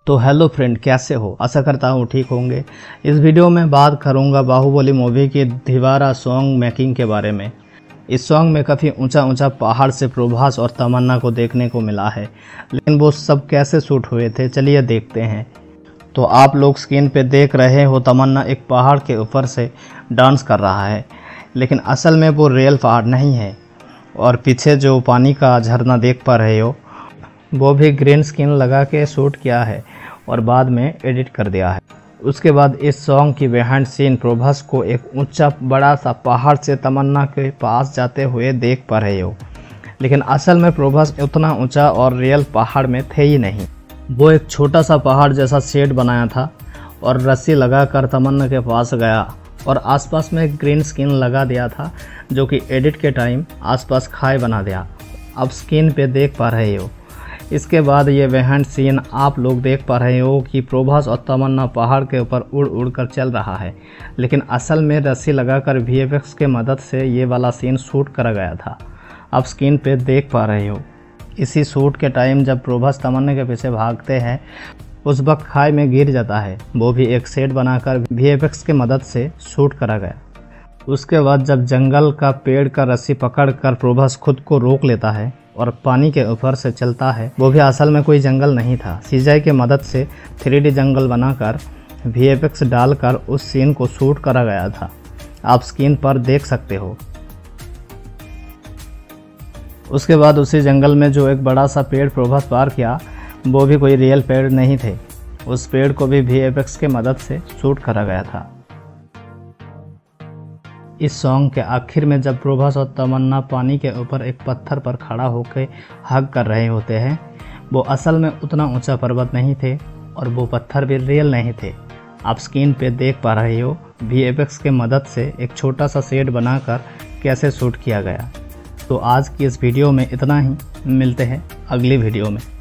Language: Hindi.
तो हेलो फ्रेंड, कैसे हो? आशा करता हूँ ठीक होंगे। इस वीडियो में बात करूँगा बाहुबली मूवी के दीवारा सॉन्ग मेकिंग के बारे में। इस सॉन्ग में काफ़ी ऊंचा पहाड़ से प्रभास और तमन्ना को देखने को मिला है, लेकिन वो सब कैसे शूट हुए थे चलिए देखते हैं। तो आप लोग स्क्रीन पे देख रहे हो तमन्ना एक पहाड़ के ऊपर से डांस कर रहा है, लेकिन असल में वो रियल पहाड़ नहीं है। और पीछे जो पानी का झरना देख पा रहे हो वो भी ग्रीन स्क्रीन लगा के शूट किया है और बाद में एडिट कर दिया है। उसके बाद इस सॉन्ग की बिहाइंड सीन प्रभास को एक ऊंचा बड़ा सा पहाड़ से तमन्ना के पास जाते हुए देख पा रहे हो, लेकिन असल में प्रभास उतना ऊंचा और रियल पहाड़ में थे ही नहीं। वो एक छोटा सा पहाड़ जैसा शेड बनाया था और रस्सी लगाकर तमन्ना के पास गया और आसपास में ग्रीन स्क्रीन लगा दिया था, जो कि एडिट के टाइम आसपास खाई बना दिया। आप स्क्रीन पे देख पा रहे हो। इसके बाद ये बिहाइंड सीन आप लोग देख पा रहे हो कि प्रभास और तमन्ना पहाड़ के ऊपर उड़ कर चल रहा है, लेकिन असल में रस्सी लगाकर VFX के मदद से ये वाला सीन शूट करा गया था। आप स्क्रीन पे देख पा रहे हो। इसी शूट के टाइम जब प्रभास तमन्ना के पीछे भागते हैं उस वक्त खाई में गिर जाता है, वो भी एक सेट बनाकर VFX के मदद से शूट करा गया। उसके बाद जब जंगल का पेड़ का रस्सी पकड़कर प्रभास खुद को रोक लेता है और पानी के ऊपर से चलता है, वो भी असल में कोई जंगल नहीं था। CGI के मदद से 3D जंगल बनाकर VFX डालकर उस सीन को शूट करा गया था। आप स्क्रीन पर देख सकते हो। उसके बाद उसी जंगल में जो एक बड़ा सा पेड़ प्रभास पार किया, वो भी कोई रियल पेड़ नहीं थे। उस पेड़ को भी VFX के मदद से शूट करा गया था। इस सॉन्ग के आखिर में जब प्रभास और तमन्ना पानी के ऊपर एक पत्थर पर खड़ा होकर हग कर रहे होते हैं, वो असल में उतना ऊंचा पर्वत नहीं थे और वो पत्थर भी रियल नहीं थे। आप स्क्रीन पे देख पा रहे हो VFX के मदद से एक छोटा सा सेट बनाकर कैसे शूट किया गया। तो आज की इस वीडियो में इतना ही, मिलते हैं अगली वीडियो में।